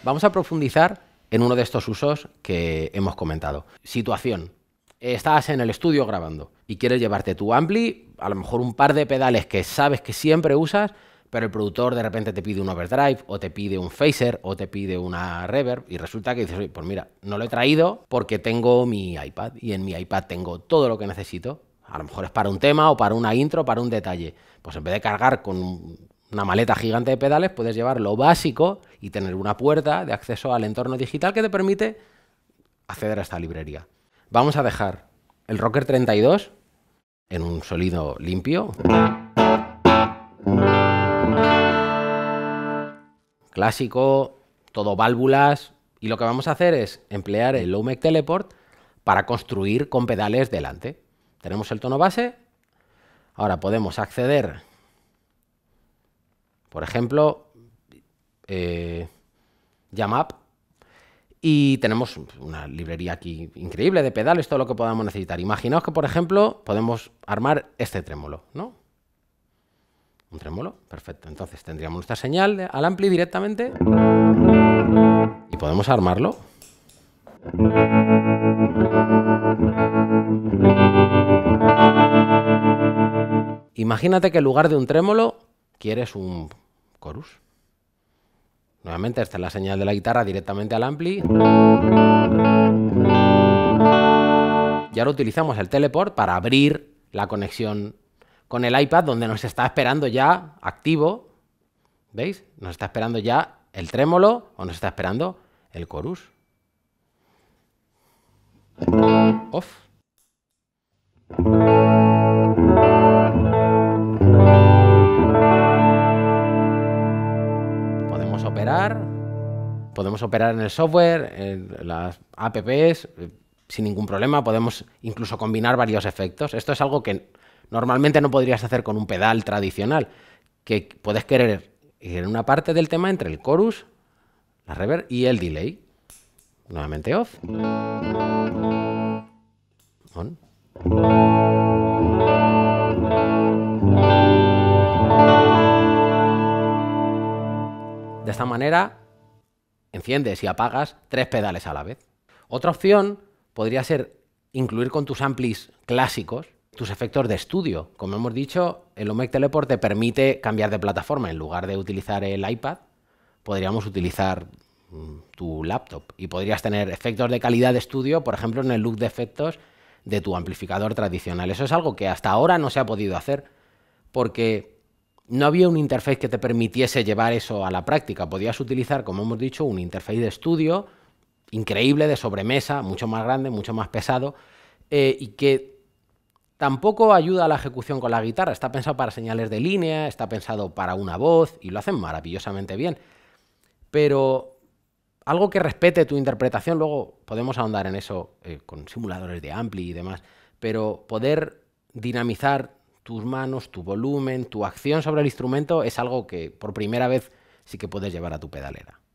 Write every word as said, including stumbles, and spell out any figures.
Vamos a profundizar en uno de estos usos que hemos comentado. Situación. Estás en el estudio grabando y quieres llevarte tu ampli, a lo mejor un par de pedales que sabes que siempre usas, pero el productor de repente te pide un overdrive o te pide un phaser o te pide una reverb y resulta que dices, oye, pues mira, no lo he traído porque tengo mi iPad y en mi iPad tengo todo lo que necesito. A lo mejor es para un tema o para una intro, para un detalle. Pues en vez de cargar con una maleta gigante de pedales, puedes llevar lo básico y tener una puerta de acceso al entorno digital que te permite acceder a esta librería. Vamos a dejar el Rocker treinta y dos en un sonido limpio. Clásico, todo válvulas. Y lo que vamos a hacer es emplear el Low Mech Teleport para construir con pedales delante. Tenemos el tono base. Ahora podemos acceder, por ejemplo, eh, Jam Up. Y tenemos una librería aquí increíble de pedales, todo lo que podamos necesitar. Imaginaos que, por ejemplo, podemos armar este trémolo, ¿no? Un trémolo, perfecto. Entonces tendríamos nuestra señal de, al ampli directamente y podemos armarlo. Imagínate que en lugar de un trémolo quieres un chorus. Nuevamente, esta es la señal de la guitarra directamente al ampli. Y ahora utilizamos el teleport para abrir la conexión con el iPad, donde nos está esperando ya activo. ¿Veis? Nos está esperando ya el trémolo o nos está esperando el chorus. Off. Podemos operar. Podemos operar en el software, en las apps, sin ningún problema. Podemos incluso combinar varios efectos. Esto es algo que normalmente no podrías hacer con un pedal tradicional, que puedes querer ir en una parte del tema entre el chorus, la reverb y el delay. Nuevamente off. On. De esta manera enciendes y apagas tres pedales a la vez. Otra opción podría ser incluir con tus amplis clásicos tus efectos de estudio. Como hemos dicho, el Low Mech Teleport te permite cambiar de plataforma. En lugar de utilizar el iPad, podríamos utilizar mm, tu laptop y podrías tener efectos de calidad de estudio, por ejemplo, en el loop de efectos de tu amplificador tradicional. Eso es algo que hasta ahora no se ha podido hacer porque no había un interface que te permitiese llevar eso a la práctica. Podías utilizar, como hemos dicho, un interface de estudio increíble, de sobremesa, mucho más grande, mucho más pesado, eh, y que tampoco ayuda a la ejecución con la guitarra. Está pensado para señales de línea, está pensado para una voz y lo hacen maravillosamente bien. Pero algo que respete tu interpretación, luego podemos ahondar en eso eh, con simuladores de ampli y demás, pero poder dinamizar tus manos, tu volumen, tu acción sobre el instrumento es algo que por primera vez sí que puedes llevar a tu pedalera.